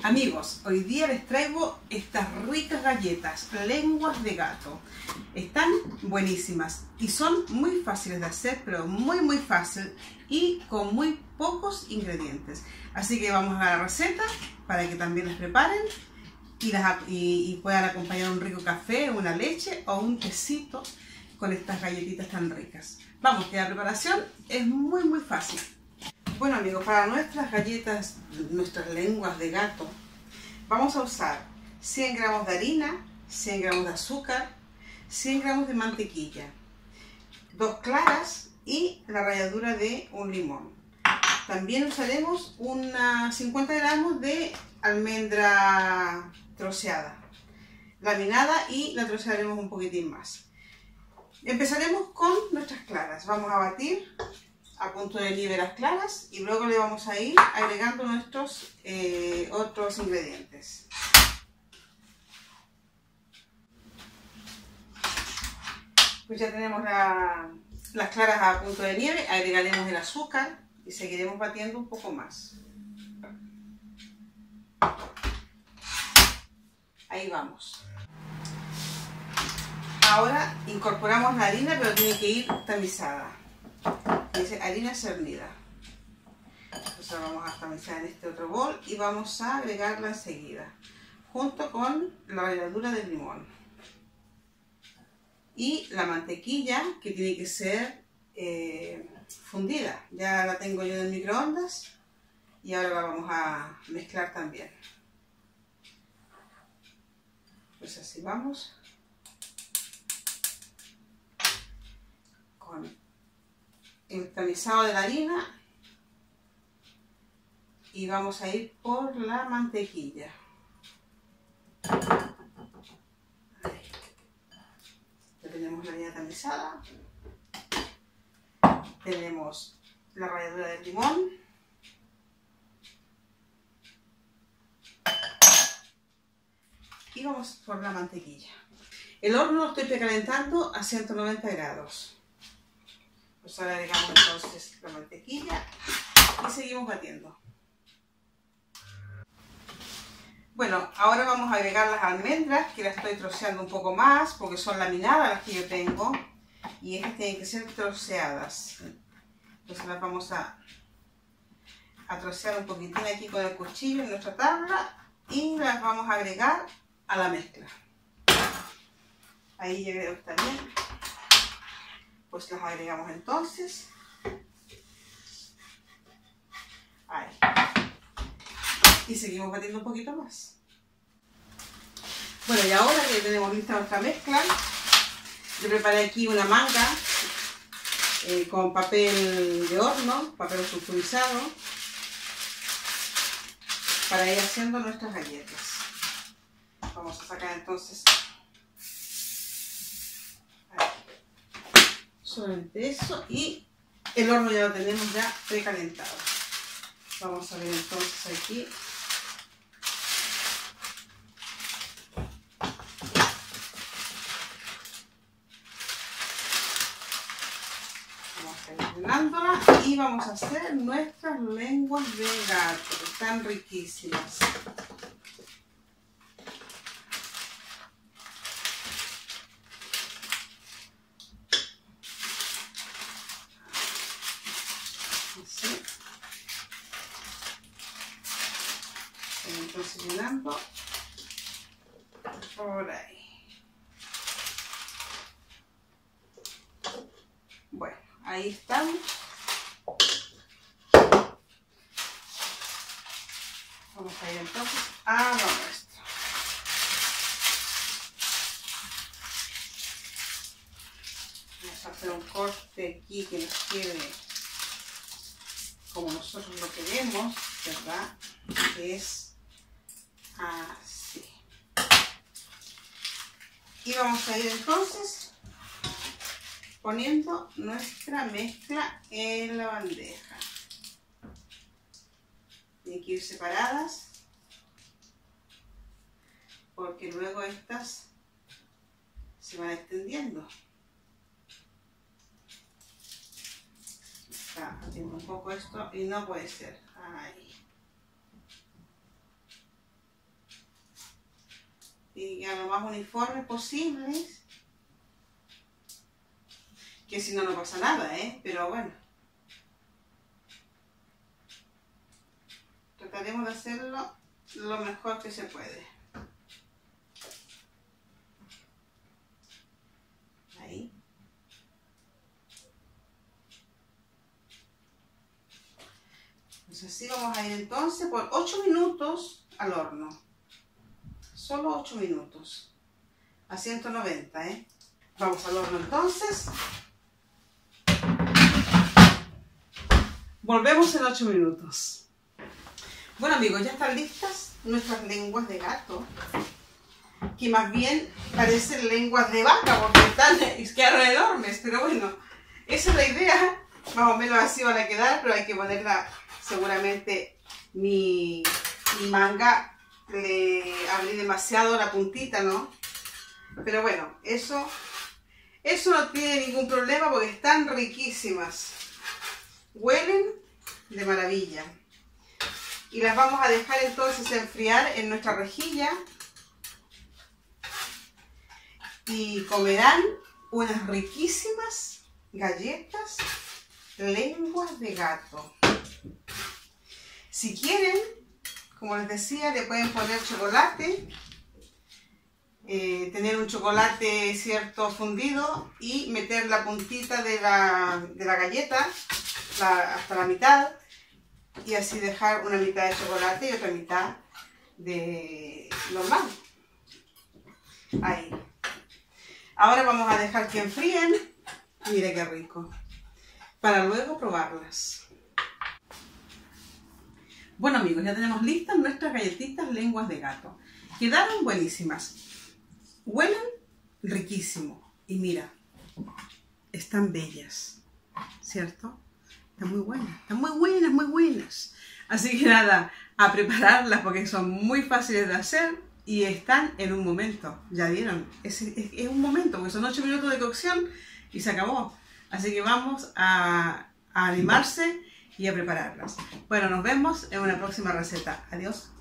Amigos, hoy día les traigo estas ricas galletas, lenguas de gato. Están buenísimas y son muy fáciles de hacer, pero muy fácil y con muy pocos ingredientes. Así que vamos a la receta para que también las preparen y puedan acompañar un rico café, una leche o un tecito con estas galletitas tan ricas. Vamos, que la preparación es muy fácil. Bueno amigos, para nuestras galletas, nuestras lenguas de gato, vamos a usar 100 gramos de harina, 100 gramos de azúcar, 100 gramos de mantequilla, 2 claras y la ralladura de un limón. También usaremos unas 50 gramos de almendra troceada, laminada, y la trocearemos un poquitín más. Empezaremos con nuestras claras. Vamos a batir a punto de nieve las claras y luego le vamos a ir agregando nuestros otros ingredientes. Pues ya tenemos las claras a punto de nieve, agregaremos el azúcar y seguiremos batiendo un poco más. Ahí vamos. Ahora incorporamos la harina, pero tiene que ir tamizada. Dice harina cernida. Entonces vamos a tamizar en este otro bol y vamos a agregarla enseguida, junto con la ralladura del limón y la mantequilla, que tiene que ser fundida. Ya la tengo yo en el microondas y ahora la vamos a mezclar también. Pues así vamos con el tamizado de la harina y vamos a ir por la mantequilla. Ahí. Ya tenemos la harina tamizada, tenemos la ralladura del limón y vamos por la mantequilla. El horno lo estoy precalentando a 190 grados. Pues ahora agregamos entonces la mantequilla y seguimos batiendo. Bueno, ahora vamos a agregar las almendras, que las estoy troceando un poco más porque son laminadas las que yo tengo y estas tienen que ser troceadas. Entonces las vamos a trocear un poquitín aquí con el cuchillo en nuestra tabla y las vamos a agregar a la mezcla. Ahí ya creo que está bien. Pues las agregamos entonces. Ahí. Y seguimos batiendo un poquito más. Bueno, y ahora que tenemos lista nuestra mezcla, yo preparé aquí una manga con papel de horno, papel sulfurizado, para ir haciendo nuestras galletas. Vamos a sacar entonces solamente eso y el horno ya lo tenemos ya precalentado. Vamos a ver entonces aquí. Vamos a ir llenándola y vamos a hacer nuestras lenguas de gato, que están riquísimas. Así. Entonces llenando por ahí. Bueno, ahí estamos. Vamos a ir entonces a lo nuestro. Vamos a hacer un corte aquí que nos quede como nosotros lo queremos, ¿verdad? Que es así. Y vamos a ir entonces poniendo nuestra mezcla en la bandeja. Tienen que ir separadas porque luego estas se van extendiendo. Está haciendo un poco esto y no puede ser. Ahí. que queden lo más uniformes posibles. Que si no, no pasa nada, pero bueno. Trataremos de hacerlo lo mejor que se puede. Ahí. Pues así vamos a ir entonces por 8 minutos al horno. Solo 8 minutos. A 190, Vamos al horno entonces. Volvemos en 8 minutos. Bueno amigos, ya están listas nuestras lenguas de gato, que más bien parecen lenguas de vaca porque quedaron enormes, pero bueno, esa es la idea, más o menos así van a quedar, pero hay que ponerla, seguramente mi manga le abrí demasiado la puntita, ¿no? Pero bueno, eso no tiene ningún problema porque están riquísimas. Huelen de maravilla. Y las vamos a dejar entonces enfriar en nuestra rejilla. Y comerán unas riquísimas galletas lenguas de gato. Si quieren, como les decía, le pueden poner chocolate. Tener un chocolate, cierto, fundido y meter la puntita de la galleta hasta la mitad y así dejar una mitad de chocolate y otra mitad de normal. Ahí. Ahora vamos a dejar que enfríen. Mira qué rico. Para luego probarlas. Bueno amigos, ya tenemos listas nuestras galletitas lenguas de gato. Quedaron buenísimas. Huelen riquísimo. Y mira, están bellas, ¿cierto? Están muy buenas, muy buenas. Así que nada, a prepararlas porque son muy fáciles de hacer y están en un momento. Ya vieron, es un momento, porque son 8 minutos de cocción y se acabó. Así que vamos a animarse y a prepararlas. Bueno, nos vemos en una próxima receta. Adiós.